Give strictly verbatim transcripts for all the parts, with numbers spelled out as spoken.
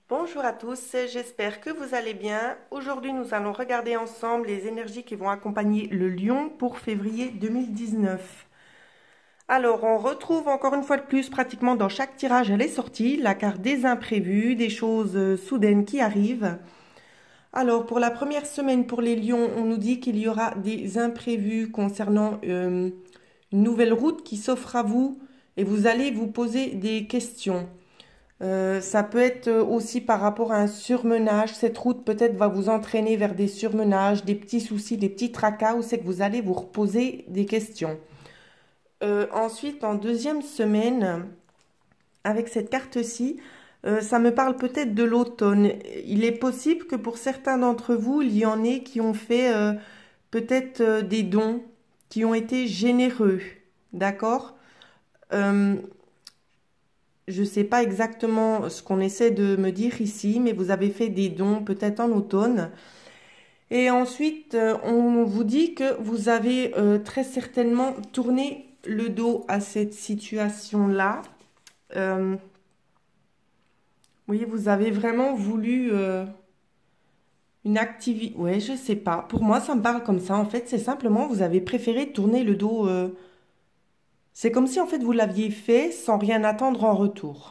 Bonjour à tous, j'espère que vous allez bien. Aujourd'hui, nous allons regarder ensemble les énergies qui vont accompagner le Lion pour février deux mille dix-neuf. Alors, on retrouve encore une fois de plus, pratiquement dans chaque tirage, elle est sortie, la carte des imprévus, des choses soudaines qui arrivent. Alors, pour la première semaine pour les Lions, on nous dit qu'il y aura des imprévus concernant euh, une nouvelle route qui s'offre à vous et vous allez vous poser des questions. Euh, ça peut être aussi par rapport à un surmenage. Cette route peut-être va vous entraîner vers des surmenages, des petits soucis, des petits tracas où c'est que vous allez vous reposer des questions. Euh, ensuite, en deuxième semaine, avec cette carte-ci, euh, ça me parle peut-être de l'automne. Il est possible que pour certains d'entre vous, il y en ait qui ont fait euh, peut-être euh, des dons, qui ont été généreux. D'accord? euh, Je ne sais pas exactement ce qu'on essaie de me dire ici, mais vous avez fait des dons peut-être en automne. Et ensuite, euh, on vous dit que vous avez euh, très certainement tourné le dos à cette situation-là. Euh, oui, vous avez vraiment voulu euh, une activité. Ouais, je ne sais pas. Pour moi, ça me parle comme ça. En fait, c'est simplement, vous avez préféré tourner le dos. euh, C'est comme si, en fait, vous l'aviez fait sans rien attendre en retour.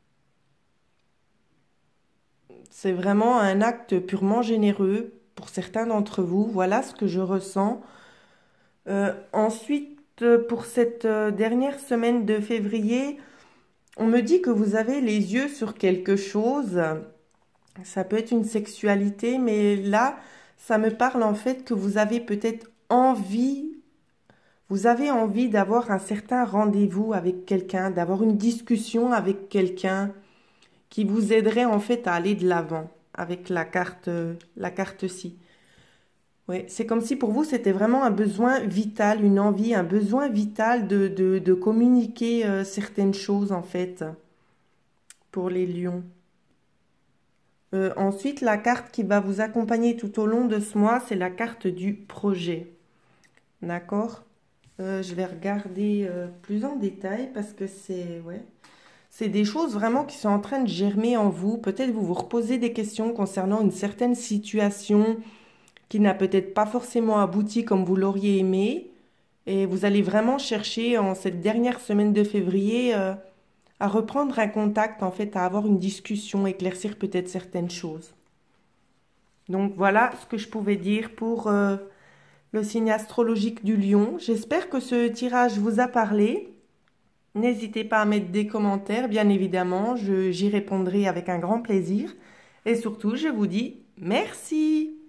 C'est vraiment un acte purement généreux pour certains d'entre vous. Voilà ce que je ressens. Euh, ensuite, euh, pour cette euh, dernière semaine de février, on me dit que vous avez les yeux sur quelque chose. Ça peut être une sexualité, mais là, ça me parle en fait que vous avez peut-être envie, vous avez envie d'avoir un certain rendez-vous avec quelqu'un, d'avoir une discussion avec quelqu'un qui vous aiderait en fait à aller de l'avant avec la carte, euh, la carte-ci. Oui, c'est comme si pour vous, c'était vraiment un besoin vital, une envie, un besoin vital de, de, de communiquer euh, certaines choses, en fait, pour les lions. Euh, ensuite, la carte qui va vous accompagner tout au long de ce mois, c'est la carte du projet. D'accord? Euh, je vais regarder euh, plus en détail parce que c'est... Ouais. C'est des choses vraiment qui sont en train de germer en vous. Peut-être vous vous reposez des questions concernant une certaine situation qui n'a peut-être pas forcément abouti comme vous l'auriez aimé. Et vous allez vraiment chercher en cette dernière semaine de février euh, à reprendre un contact, en fait, à avoir une discussion, éclaircir peut-être certaines choses. Donc voilà ce que je pouvais dire pour euh, le signe astrologique du Lion. J'espère que ce tirage vous a parlé. N'hésitez pas à mettre des commentaires, bien évidemment, je, j'y répondrai avec un grand plaisir. Et surtout, je vous dis merci.